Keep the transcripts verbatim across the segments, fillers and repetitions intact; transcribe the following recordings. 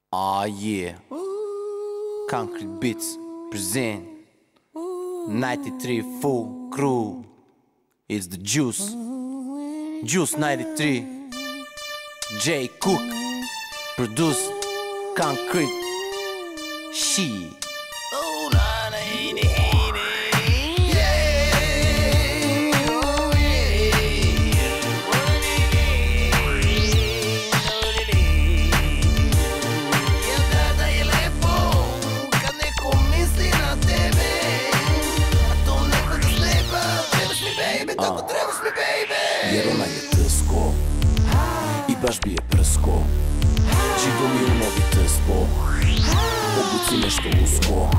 Ah yeah, Concrete Beats present ninety-three full crew. It's the Juice, Juice ninety-three, J Cook, produce Concrete. Shit. Oh, nah, nah, ain't it, ain't it? Jer ona je trsko i baš bi je prsko. Živo mi u novi trspo, obuci nešto usko.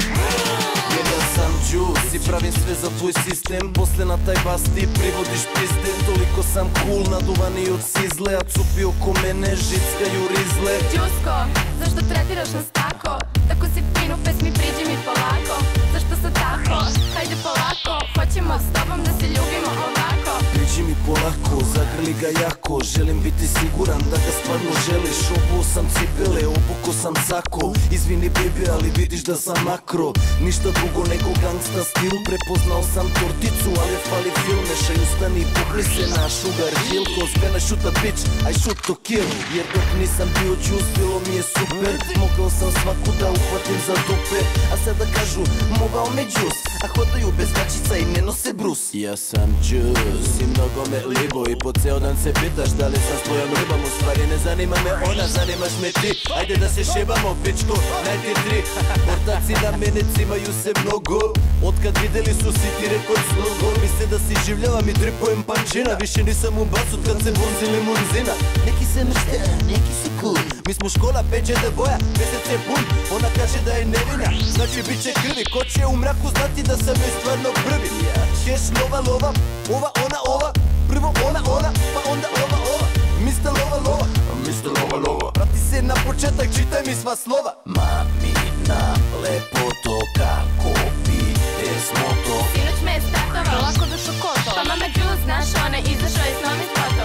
Jer ja sam Juice i pravim sve za tvoj sistem. Posle na taj bas ti privodiš pizde. Toliko sam cool, naduvani od sizle, a cupi oko mene žickaju rizle. Jusko, zašto tretiraš nas tako? Tako si fin u pesmi, priđi mi polako. Zašto sad tako? Hajde polako, hoćemo s tobom da se ljubimo ovako. Priđi mi polako, zagrli ga jako. Želim biti siguran da ga stvarno želiš. Obuo sam cipele, obuko sam sako. Izvini baby, ali vidiš da sam makro. Ništa drugo nego gangsta stil. Prepoznao sam torticu, ali fali film. Nešaj ustani, pukli se na Sugar Hill. Cause when I shoot a bitch, I shoot to kill. Jer dok nisam bio Juice, bilo mi je super. Mogao sam svaku da uhvatim za dupe. A sada kažu, mogao me Juice, a hodaju bez gačica i ne nose brus. Ja sam Juice i mnogo me libo. I po ceo dan se pitaš da li sam s tvojom ribom. U stvari ne zanima me ona, zanimaš me ti. Ajde da se šebamo, pičko, ninety-three. Ortaci na mene cimaju se mnogo. Otkad videli su City Records logo. Misle da si življavam i tripujem pančina. Više nisam u basu kad se vonzi limunzina. Neki se mršte, neki su cool. Mi smo škola, peđe da boja, mesec je pun. Ona kaže da je nevina, znači bit će krvi. Ko će u mraku znati da sam joj stvarno prvi. Keš lova lova, ova ona ova. Prvo ona ona, pa onda ova ova. mister Lova Lova, mister Lova Lova. Vrati se na početak, čitaj mi sva slova. Mamina lepoto, kako vidiš moto. Sinoć me je startovao, lako dušo koto. Pa mama Juice, znaš, ona je izašao i s novim spotom.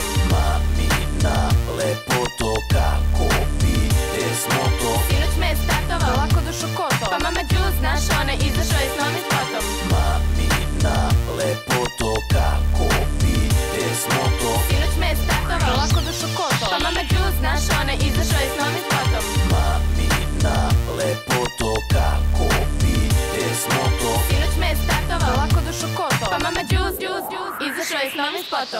Mamina lepoto, kako vidiš moto. Sinoć me je startovao, lako dušo koto. Pa mama Juice, znaš, ona je izašao i s novim spotom. Mamina lepoto, kako vidiš moto. Sinoć me je startovao, lako dušo koto. Pa mama Juice, znaš, ona je izašao i s novim spotom. Mamina lepoto, kako vidiš moto. Sinoć me je startovao, lako dušo koto. Pa mama Juice, Juice, Juice, izašao je s novim spotom.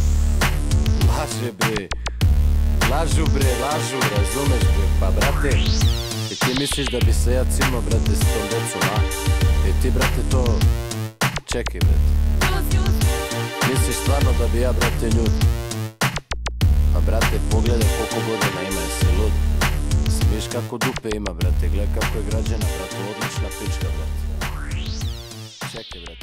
Laže bre, lažu bre, lažu, razumeš bre. Pa brate, i ti misliš da bi se ja cimao brate s tom decom, a? I ti brate to, čekaj brate. Misliš stvarno da bi ja brate ljud? Pa brate, pogledaj koliko godina ima, jesi lud? Smiš kako dupe ima brate, gledaj kako je građena brate, odlična pička brate. Čekaj brate.